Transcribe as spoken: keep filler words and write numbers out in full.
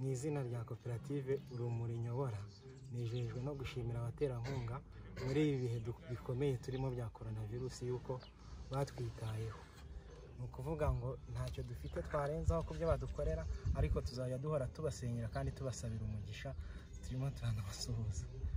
mu izina rya koperative Urumuri Nyobora nejejwe no gushimira abaterankunga muri ibi bihe bikomeye turimo bya coronavirus yuko batwitayeho. Ni ukuvuga ngo ntacyo dufite twarenzaho ku byo badukorera, ariko tuzajya duhora tubasenyera kandi tubasabira umugisha, turimo turanabasuhuza.